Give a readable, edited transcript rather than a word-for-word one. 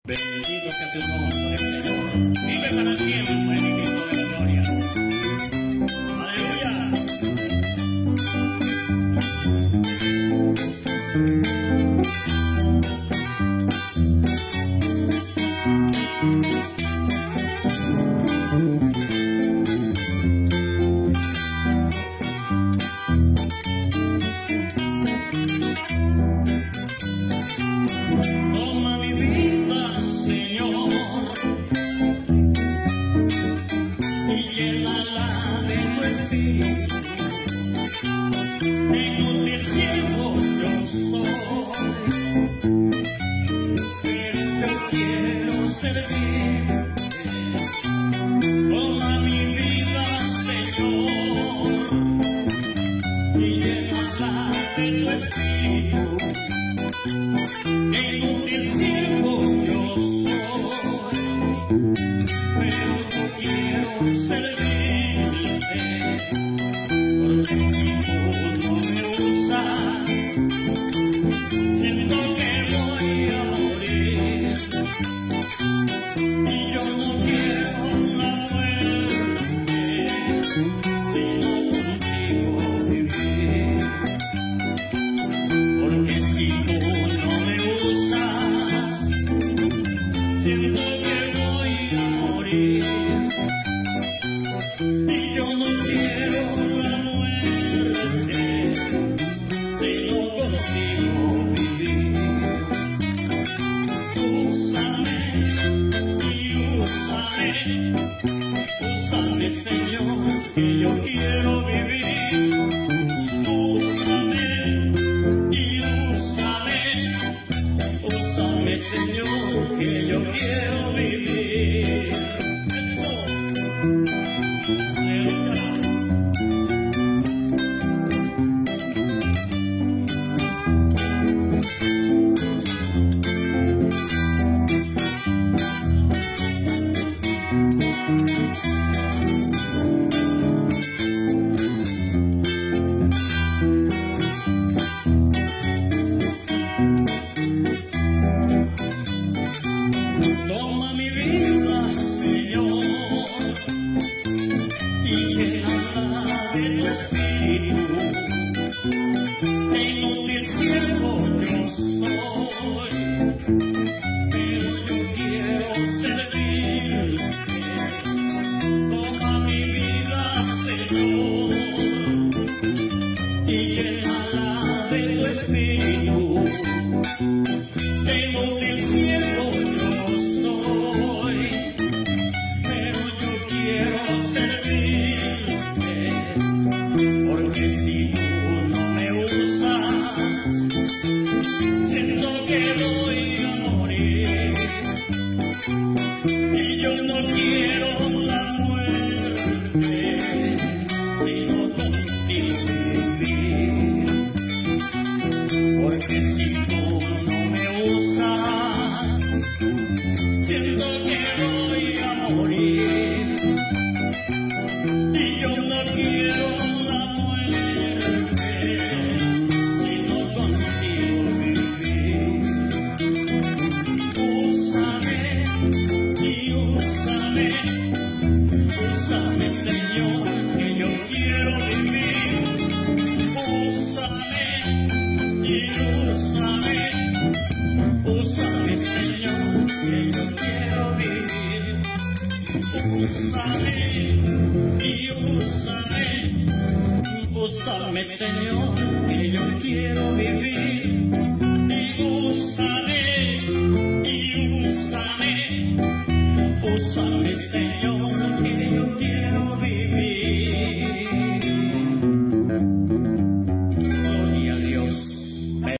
Bendito sea tu nombre, Señor. Vive para siempre, mi Cristo de la gloria. Aleluya. Toma mi vida, Señor, y llénala de tu espíritu. Inútil siervo yo soy, pero yo quiero servirte. Toma mi vida, Señor, y llénala de tu espíritu. Inútil siervo yo soy, pero yo quiero servirte, porque si tú no me usas, siento que voy a morir, y yo no quiero la muerte, sino contigo vivir, porque si tú siento que voy a morir, y yo no quiero la muerte, sino contigo vivir. Úsame y úsame, úsame, Señor, que yo quiero vivir. Úsame y úsame, úsame, Señor, que yo quiero vivir. Eso. Aleluya. Toma mi vida, Señor, y llénala de tu espíritu. Inútil siervo yo soy, pero yo quiero servirte. Toma mi vida, Señor, y llénala de tu espíritu. Inútil siervo yo soy, pero yo quiero servirte, porque si tú no me usas, siento que voy a morir, y yo no quiero la muerte, sino contigo vivir, porque si tú no me usas, siento que voy a morir, y yo no quiero la muerte, sino contigo vivir. Úsame y úsame, úsame, Señor, que yo quiero vivir. Úsame y úsame, úsame, Señor, que yo quiero vivir. Úsame y úsame, úsame, Señor, que yo quiero vivir.